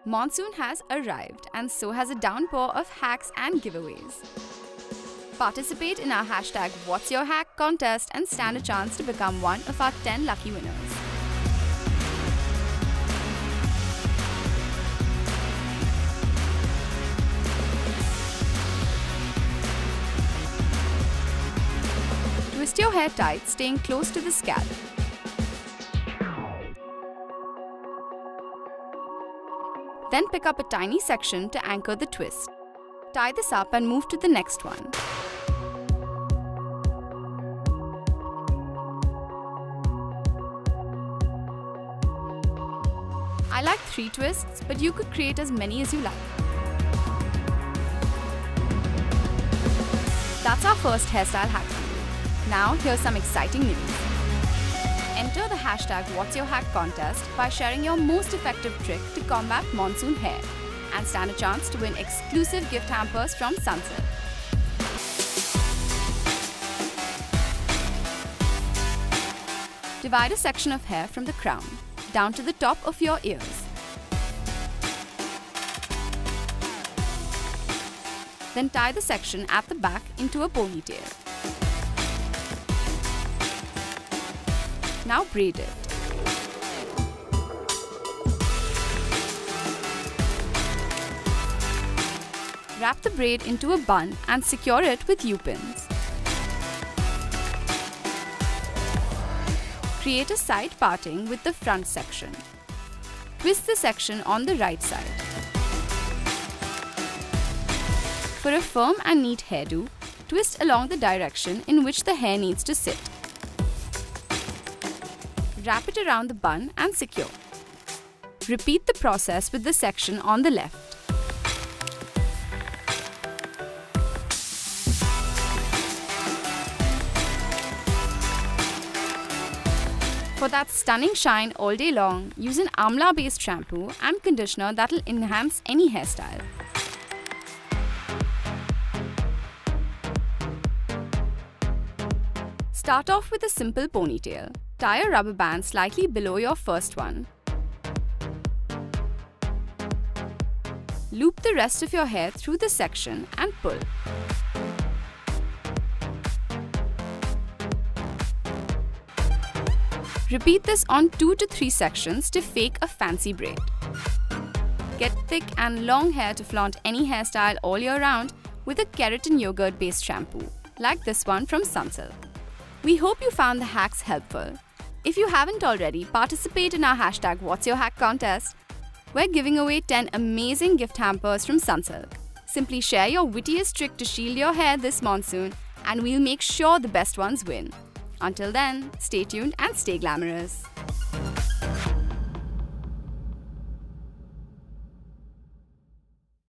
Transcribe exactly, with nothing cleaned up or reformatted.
Monsoon has arrived, and so has a downpour of hacks and giveaways. Participate in our hashtag WhatsYourHack contest and stand a chance to become one of our ten lucky winners. Twist your hair tight, staying close to the scalp. Then pick up a tiny section to anchor the twist. Tie this up and move to the next one. I like three twists, but you could create as many as you like. That's our first hairstyle hack for you. Now here's some exciting news. Enter the hashtag WhatsYourHack contest by sharing your most effective trick to combat monsoon hair and stand a chance to win exclusive gift hampers from Sunsilk. Divide a section of hair from the crown down to the top of your ears. Then tie the section at the back into a ponytail. Now braid it. Wrap the braid into a bun and secure it with U-pins. Create a side parting with the front section. Twist the section on the right side. For a firm and neat hairdo, twist along the direction in which the hair needs to sit. Wrap it around the bun and secure. Repeat the process with the section on the left. For that stunning shine all day long, use an amla-based shampoo and conditioner that will enhance any hairstyle. Start off with a simple ponytail. Tie a rubber band slightly below your first one. Loop the rest of your hair through the section and pull. Repeat this on two to three sections to fake a fancy braid. Get thick and long hair to flaunt any hairstyle all year round with a keratin yogurt-based shampoo, like this one from Sunsilk. We hope you found the hacks helpful. If you haven't already, participate in our hashtag WhatsYourHack contest. We're giving away ten amazing gift hampers from Sunsilk. Simply share your wittiest trick to shield your hair this monsoon, and we'll make sure the best ones win. Until then, stay tuned and stay glamorous.